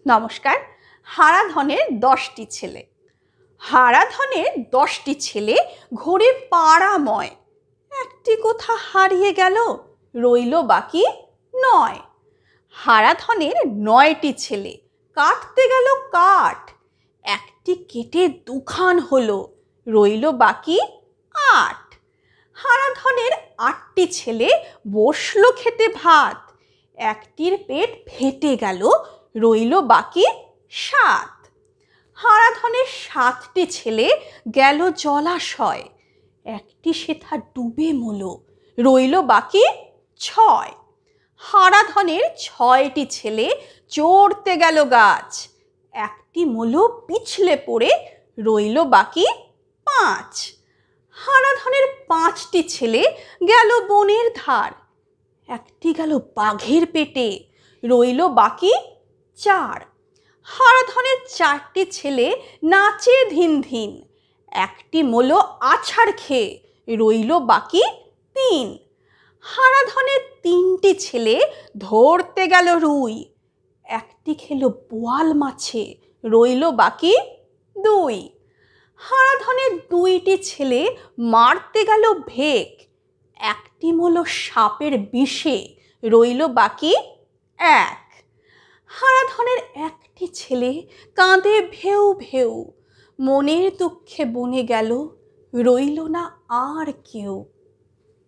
নমস্কার। হারাধনের 10টি ছেলে। হারাধনের 10টি ছেলে ঘোরে পাড়াময়, একটি কোথা হারিয়ে গেল, রইল বাকি 9। হারাধনের 9টি ছেলে কাটতে গেল কাঠ, একটি কেটে দুখান হলো, রইল বাকি 8। হারাধনের 8টি ছেলে বসলো খেতে ভাত, একটির পেট ফেটে গেল, রইল বাকি 7। হারাধনের 7টি ছেলে গেল জলাশয়, একটি সেথা ডুবে মলো, রইল বাকি 6। হারাধনের 6টি ছেলে চড়তে গেল গাছ, একটি মলো পিছলে পড়ে, রইল বাকি 5। হারাধনের 5টি ছেলে গেল বনের ধার, একটি গেল বাঘের পেটে, রইল বাকি 4। হারাধনের 4টি ছেলে নাচে ধিন ধিন, একটি মলো আছাড় খেয়ে, রইল বাকি 3। হারাধনের 3টি ছেলে ধরতে গেল রুই, একটি খেলো বোয়াল মাছে, রইল বাকি 2। হারাধনের 2টি ছেলে মারতে গেল ভেক, একটি মলো সাপের বিষে, রইল বাকি 1। হারাধনের 1টি ছেলে কাঁদে ভেউ ভেউ, মনের দুঃখে বনে গেল, রইল না আর কেউ।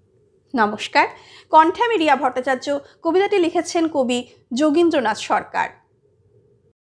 নমস্কার। কণ্ঠে আমি রিয়া ভট্টাচার্য। কবিতাটি লিখেছেন কবি যোগীন্দ্রনাথ সরকার।